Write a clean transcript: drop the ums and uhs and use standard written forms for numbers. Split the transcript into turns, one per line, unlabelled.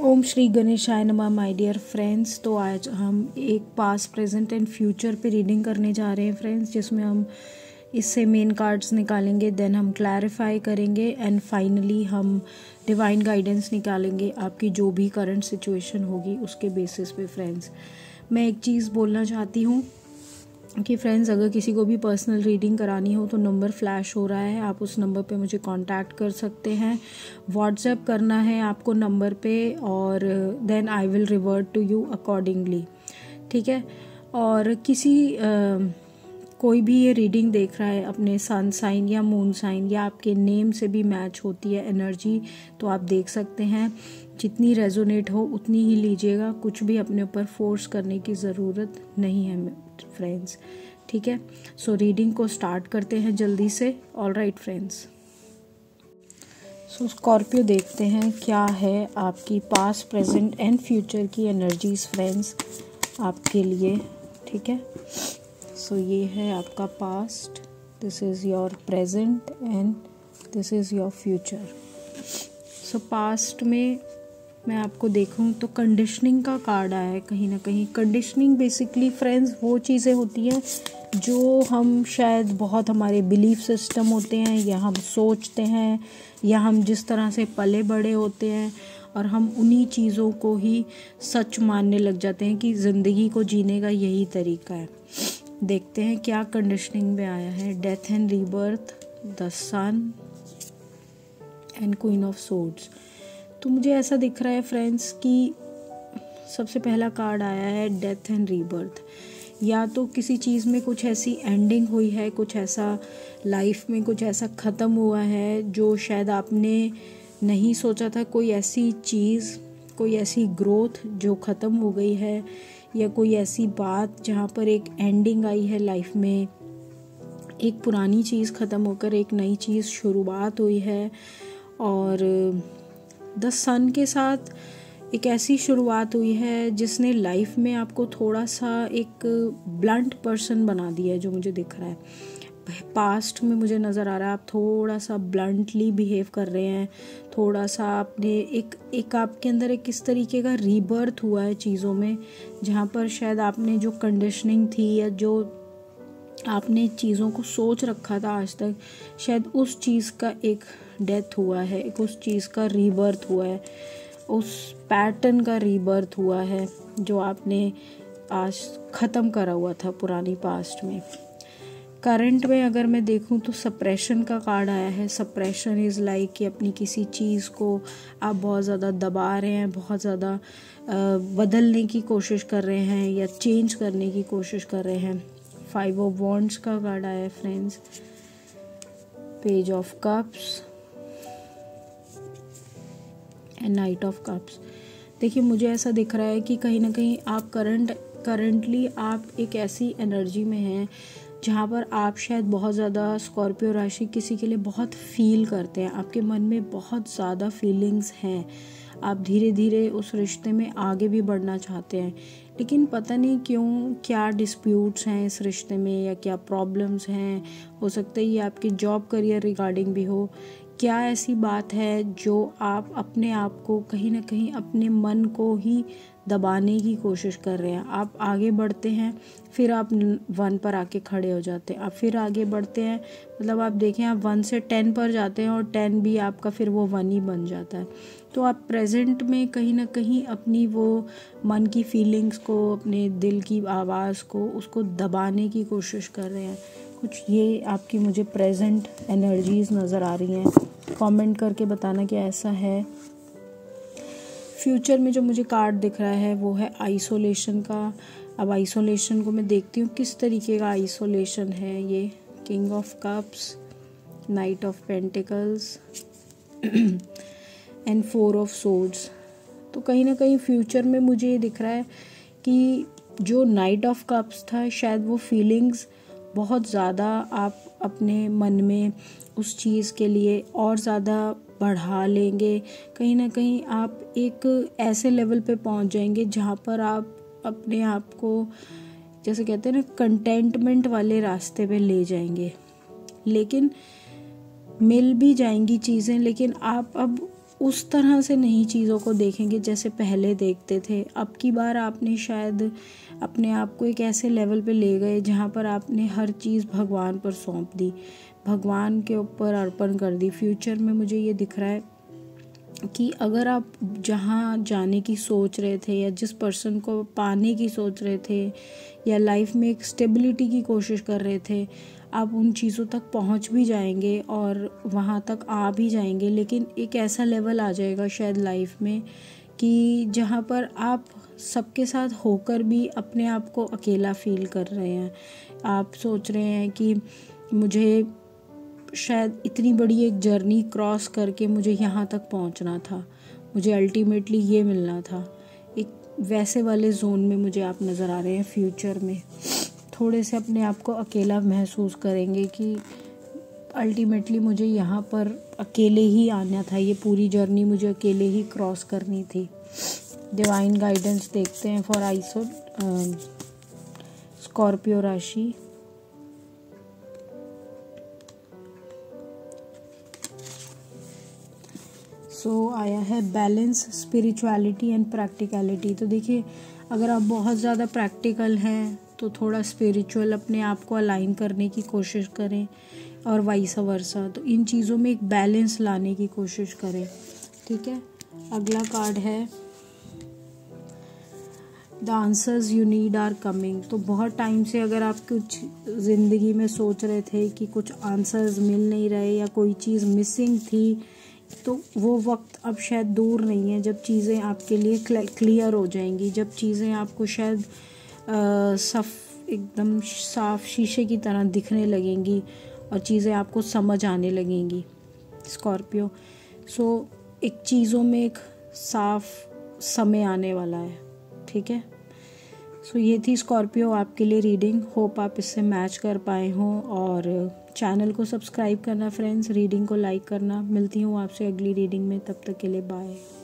ओम श्री गणेशाय नमः my dear friends. तो आज हम एक पास्ट प्रेजेंट एंड फ्यूचर पे रीडिंग करने जा रहे हैं फ्रेंड्स, जिसमें हम इससे मेन कार्ड्स निकालेंगे, देन हम क्लैरिफाई करेंगे एंड फाइनली हम डिवाइन गाइडेंस निकालेंगे आपकी जो भी करंट सिचुएशन होगी उसके बेसिस पे। फ्रेंड्स, मैं एक चीज़ बोलना चाहती हूँ कि फ्रेंड्स, अगर किसी को भी पर्सनल रीडिंग करानी हो तो नंबर फ्लैश हो रहा है, आप उस नंबर पे मुझे कांटेक्ट कर सकते हैं। व्हाट्सएप करना है आपको नंबर पे और then I will revert to you accordingly, ठीक है। और कोई भी ये रीडिंग देख रहा है अपने सन साइन या मून साइन या आपके नेम से भी मैच होती है एनर्जी, तो आप देख सकते हैं। जितनी रेजोनेट हो उतनी ही लीजिएगा, कुछ भी अपने ऊपर फोर्स करने की ज़रूरत नहीं है फ्रेंड्स, ठीक है। सो रीडिंग को स्टार्ट करते हैं जल्दी से। All right friends, so Scorpio देखते हैं क्या है आपकी पास्ट प्रेजेंट एंड फ्यूचर की एनर्जीज फ्रेंड्स आपके लिए, ठीक है। सो ये है आपका past, this is your present and this is your future. So past में मैं आपको देखूं तो कंडीशनिंग का कार्ड आया है। कहीं ना कहीं कंडीशनिंग बेसिकली फ्रेंड्स वो चीज़ें होती हैं जो हम शायद बहुत हमारे बिलीफ सिस्टम होते हैं या हम सोचते हैं या हम जिस तरह से पले बड़े होते हैं और हम उन्हीं चीज़ों को ही सच मानने लग जाते हैं कि ज़िंदगी को जीने का यही तरीका है। देखते हैं क्या कंडीशनिंग में आया है। Death and rebirth, the sun and queen of swords. तो मुझे ऐसा दिख रहा है फ्रेंड्स कि सबसे पहला कार्ड आया है डेथ एंड रीबर्थ। या तो किसी चीज़ में कुछ ऐसी एंडिंग हुई है, कुछ ऐसा लाइफ में कुछ ऐसा ख़त्म हुआ है जो शायद आपने नहीं सोचा था। कोई ऐसी चीज़, कोई ऐसी ग्रोथ जो ख़त्म हो गई है, या कोई ऐसी बात जहाँ पर एक एंडिंग आई है लाइफ में। एक पुरानी चीज़ ख़त्म होकर एक नई चीज़ शुरुआत हुई है। और द सन के साथ एक ऐसी शुरुआत हुई है जिसने लाइफ में आपको थोड़ा सा एक ब्लंट पर्सन बना दिया है, जो मुझे दिख रहा है। पास्ट में मुझे नज़र आ रहा है आप थोड़ा सा ब्लंटली बिहेव कर रहे हैं, थोड़ा सा आपने एक आपके अंदर एक किस तरीके का रीबर्थ हुआ है चीज़ों में, जहाँ पर शायद आपने जो कंडीशनिंग थी या जो आपने चीज़ों को सोच रखा था आज तक, शायद उस चीज़ का एक डेथ हुआ है, एक उस चीज़ का रीबर्थ हुआ है, उस पैटर्न का रीबर्थ हुआ है जो आपने आज ख़त्म करा हुआ था पुरानी पास्ट में। करंट में अगर मैं देखूं तो सप्रेशन का कार्ड आया है। सप्रेशन इज़ लाइक कि अपनी किसी चीज़ को आप बहुत ज़्यादा दबा रहे हैं, बहुत ज़्यादा बदलने की कोशिश कर रहे हैं या चेंज करने की कोशिश कर रहे हैं। 5 ऑफ वॉन्ड्स का कार्ड आया है friends. Page of cups and knight of cups. देखिए, मुझे ऐसा दिख रहा है कि कहीं ना कहीं आप करंटली आप एक ऐसी एनर्जी में हैं जहाँ पर आप शायद बहुत ज़्यादा, स्कॉर्पियो राशि किसी के लिए बहुत फील करते हैं, आपके मन में बहुत ज़्यादा फीलिंग्स हैं, आप धीरे धीरे उस रिश्ते में आगे भी बढ़ना चाहते हैं, लेकिन पता नहीं क्यों क्या डिस्प्यूट्स हैं इस रिश्ते में या क्या प्रॉब्लम्स हैं। हो सकता है ये आपकी जॉब करियर रिगार्डिंग भी हो। क्या ऐसी बात है जो आप अपने आप को कहीं ना कहीं अपने मन को ही दबाने की कोशिश कर रहे हैं। आप आगे बढ़ते हैं, फिर आप 1 पर आके खड़े हो जाते हैं, आप फिर आगे बढ़ते हैं, मतलब आप देखें आप 1 से 10 पर जाते हैं और 10 भी आपका फिर वो 1 ही बन जाता है। तो आप प्रेजेंट में कहीं ना कहीं अपनी वो मन की फीलिंग्स को, अपने दिल की आवाज़ को, उसको दबाने की कोशिश कर रहे हैं। कुछ ये आपकी मुझे प्रेजेंट एनर्जीज नज़र आ रही हैं। कमेंट करके बताना कि ऐसा है। फ्यूचर में जो मुझे कार्ड दिख रहा है वो है आइसोलेशन का। अब आइसोलेशन को मैं देखती हूँ किस तरीके का आइसोलेशन है। ये king of cups, knight of pentacles and 4 of swords. तो कहीं ना कहीं फ्यूचर में मुझे ये दिख रहा है कि जो नाइट ऑफ कप्स था, शायद वो फीलिंग्स बहुत ज़्यादा आप अपने मन में उस चीज़ के लिए और ज़्यादा बढ़ा लेंगे। कहीं ना कहीं आप एक ऐसे लेवल पे पहुंच जाएंगे जहाँ पर आप अपने आप को, जैसे कहते हैं ना, कंटेंटमेंट वाले रास्ते पे ले जाएंगे। लेकिन मिल भी जाएंगी चीज़ें, लेकिन आप अब उस तरह से नहीं चीज़ों को देखेंगे जैसे पहले देखते थे। अब की बार आपने शायद अपने आप को एक ऐसे लेवल पे ले गए जहाँ पर आपने हर चीज़ भगवान पर सौंप दी, भगवान के ऊपर अर्पण कर दी। फ्यूचर में मुझे ये दिख रहा है कि अगर आप जहाँ जाने की सोच रहे थे या जिस पर्सन को पाने की सोच रहे थे या लाइफ में एक स्टेबिलिटी की कोशिश कर रहे थे, आप उन चीज़ों तक पहुँच भी जाएंगे और वहाँ तक आ भी जाएंगे। लेकिन एक ऐसा लेवल आ जाएगा शायद लाइफ में कि जहाँ पर आप सबके साथ होकर भी अपने आप को अकेला फील कर रहे हैं। आप सोच रहे हैं कि मुझे शायद इतनी बड़ी एक जर्नी क्रॉस करके मुझे यहाँ तक पहुँचना था, मुझे अल्टीमेटली ये मिलना था। एक वैसे वाले जोन में मुझे आप नज़र आ रहे हैं। फ्यूचर में थोड़े से अपने आप को अकेला महसूस करेंगे कि अल्टीमेटली मुझे यहाँ पर अकेले ही आना था, ये पूरी जर्नी मुझे अकेले ही क्रॉस करनी थी। डिवाइन गाइडेंस देखते हैं फॉर आइसो स्कॉर्पियो राशि। आया है बैलेंस, स्पिरिचुअलिटी एंड प्रैक्टिकलिटी। तो देखिए, अगर आप बहुत ज़्यादा प्रैक्टिकल हैं तो थोड़ा स्पिरिचुअल अपने आप को अलाइन करने की कोशिश करें और वाइस वर्सा। तो इन चीज़ों में एक बैलेंस लाने की कोशिश करें, ठीक है। अगला कार्ड है the answers you need are coming. तो बहुत टाइम से अगर आप कुछ ज़िंदगी में सोच रहे थे कि कुछ आंसर्स मिल नहीं रहे या कोई चीज़ मिसिंग थी, तो वो वक्त अब शायद दूर नहीं है जब चीज़ें आपके लिए क्लियर हो जाएंगी, जब चीज़ें आपको शायद एकदम साफ शीशे की तरह दिखने लगेंगी और चीज़ें आपको समझ आने लगेंगी स्कॉर्पियो। एक चीज़ों में एक साफ समय आने वाला है, ठीक है। ये थी स्कॉर्पियो आपके लिए रीडिंग। होप आप इससे मैच कर पाए हों और चैनल को सब्सक्राइब करना फ्रेंड्स, रीडिंग को लाइक करना। मिलती हूँ आपसे अगली रीडिंग में, तब तक के लिए बाय।